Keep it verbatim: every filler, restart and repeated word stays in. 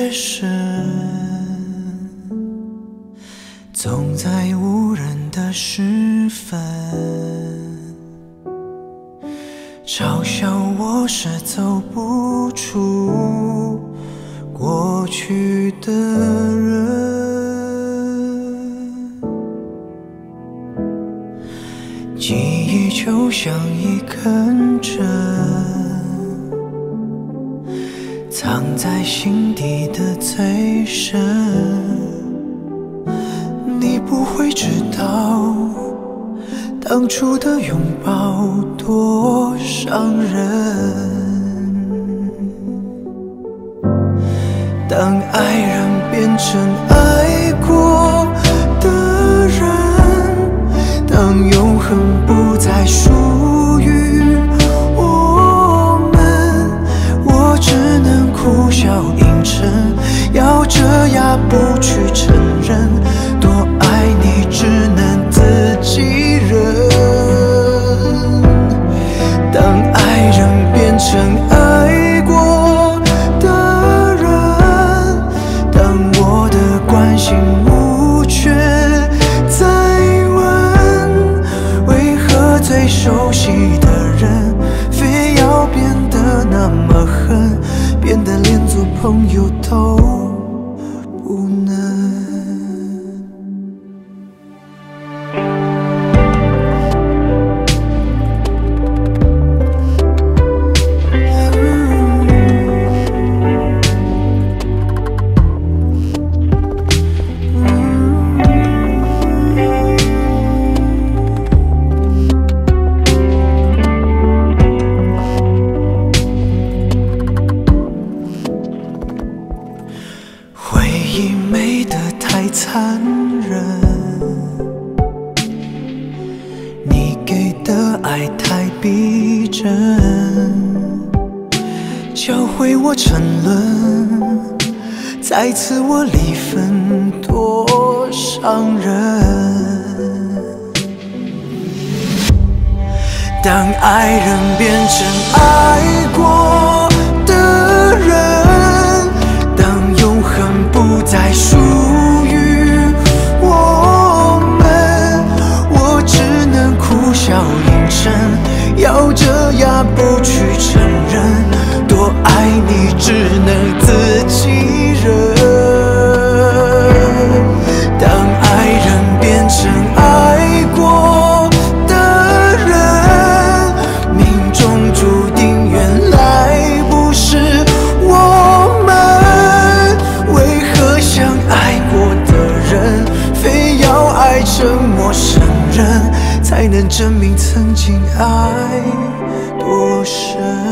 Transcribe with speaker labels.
Speaker 1: 夜深，总在无人的时分，嘲笑我是走不出过去的人。记忆就像一根针，藏在心底的最深，你不会知道当初的拥抱多伤人。当爱人变成爱过的人，当永恒不再属于我们，我只能苦笑硬撑，咬着牙不去承认，多爱你只能自己忍。当爱人变成爱过的人，当我的关心无缺再问，为何最熟悉的人非要变得那么狠，变得连做朋友都不能。回忆美得太残忍，你给的爱太逼真，教会我沉沦，再次我离分多伤人。当爱人变成爱过的人，当永恒不再属于我们，我只能苦笑硬撑，咬着牙不去承认，多爱你只能自己忍。当爱人变成爱过的人，命中注定原来不是我们，为何相爱过的人非要爱沉默承认，才能证明曾经爱多深。